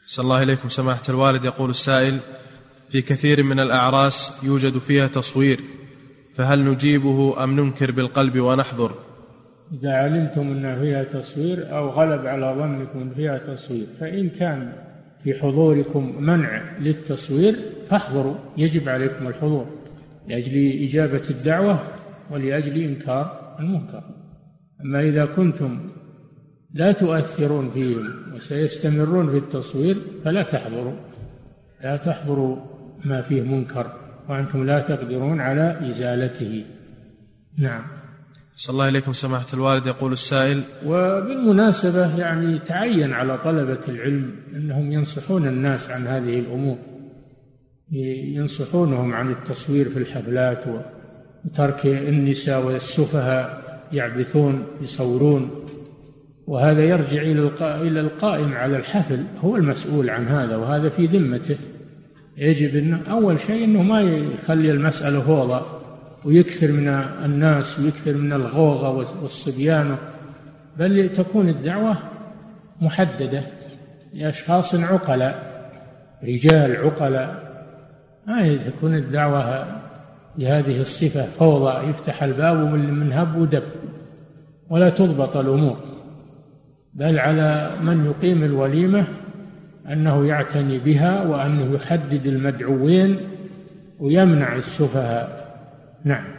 صلى الله إليكم سماحة الوالد. يقول السائل: في كثير من الأعراس يوجد فيها تصوير، فهل نجيبه أم ننكر بالقلب ونحضر؟ إذا علمتم أن فيها تصوير أو غلب على ظنكم فيها تصوير، فإن كان في حضوركم منع للتصوير فاحضروا، يجب عليكم الحضور لأجل إجابة الدعوة ولأجل إنكار المنكر. أما إذا كنتم لا تؤثرون فيهم وسيستمرون في التصوير فلا تحضروا، لا تحضروا ما فيه منكر وأنتم لا تقدرون على إزالته. نعم. صلى الله إليكم سماحة الوالد. يقول السائل: وبالمناسبة يعني تعين على طلبة العلم أنهم ينصحون الناس عن هذه الأمور، ينصحونهم عن التصوير في الحفلات وترك النساء والسفهاء يعبثون يصورون، وهذا يرجع إلى القائم على الحفل، هو المسؤول عن هذا وهذا في ذمته. يجب أن أول شيء أنه ما يخلي المسألة فوضى ويكثر من الناس ويكثر من الغوغة والصبيان، بل تكون الدعوة محددة لأشخاص عقلاء، رجال عقلاء، ما تكون الدعوة بهذه الصفة فوضى يفتح الباب من هب ودب، ولا تضبط الأمور. بل على من يقيم الوليمة أنه يعتني بها وأنه يحدد المدعوين ويمنع السفهاء. نعم.